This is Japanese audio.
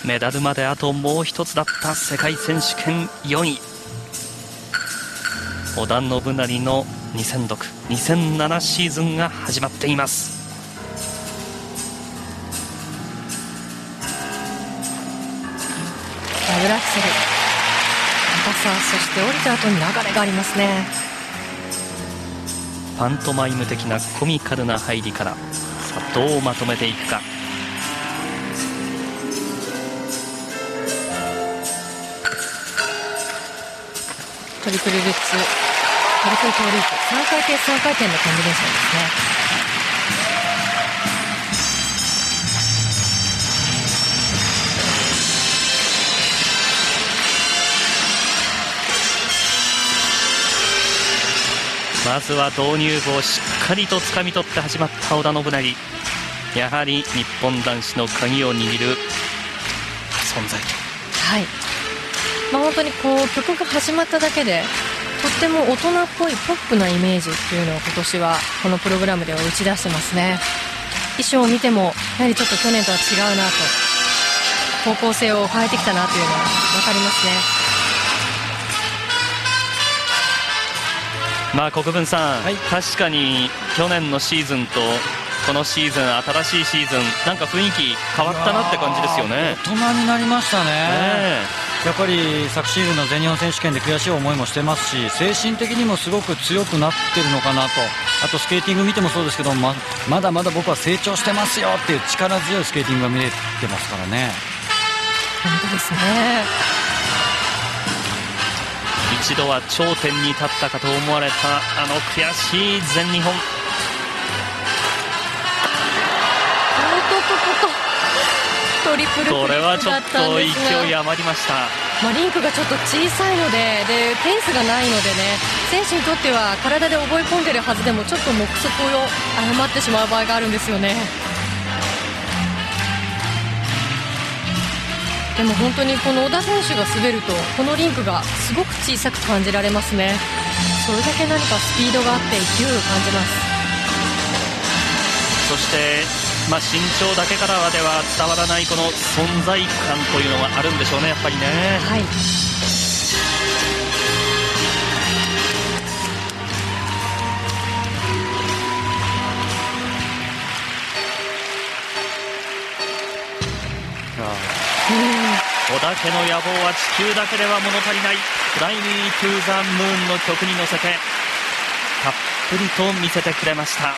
メダルまであともう一つだった世界選手権4位、織田信成の2006、2007シーズンが始まっています。 ダブルアクセル、高さ、そして降りた後に流れがありますね。 パントマイム的なコミカルな入りから、さあどうまとめていくか。 トリプルルッツ、トリプルトーループ、3回転3回転のコンビネーションですね。 まずは導入部をしっかりと掴み取って始まった織田信成、やはり日本男子の鍵を握る存在。 はい、本当にこう曲が始まっただけでとっても大人っぽいポップなイメージっていうのを今年はこのプログラムでは打ち出してますね。衣装を見てもやはりちょっと去年とは違うなと、方向性を変えてきたなというのは分かりますね。 国分さん、はい、確かに去年のシーズンとこのシーズン、新しいシーズン、なんか雰囲気変わったなって感じですよね。 大人になりましたね。やっぱり昨シーズンの全日本選手権で悔しい思いもしてますし、精神的にもすごく強くなってるのかなと。あとスケーティング見てもそうですけど、まだまだ僕は成長してますよっていう力強いスケーティングが見れてますからね。 本当ですね。 一度は頂点に立ったかと思われたあの悔しい全日本。 トリプルフリップこれはちょっと勢い余りました。 リンクがちょっと小さいので、フェンスがないのでね、選手にとっては体で覚え込んでるはずでもちょっと目測を誤ってしまう場合があるんですよね。でも本当にこの織田選手が滑るとこのリンクがすごく小さく感じられますね。それだけ何かスピードがあって勢いを感じます。 そして身長だけからでは伝わらないこの存在感というのがあるんでしょうね、やっぱりね。 はい、 織田家の野望は地球だけでは物足りない。フライミートゥーザムーンの曲に乗せてたっぷりと見せてくれました。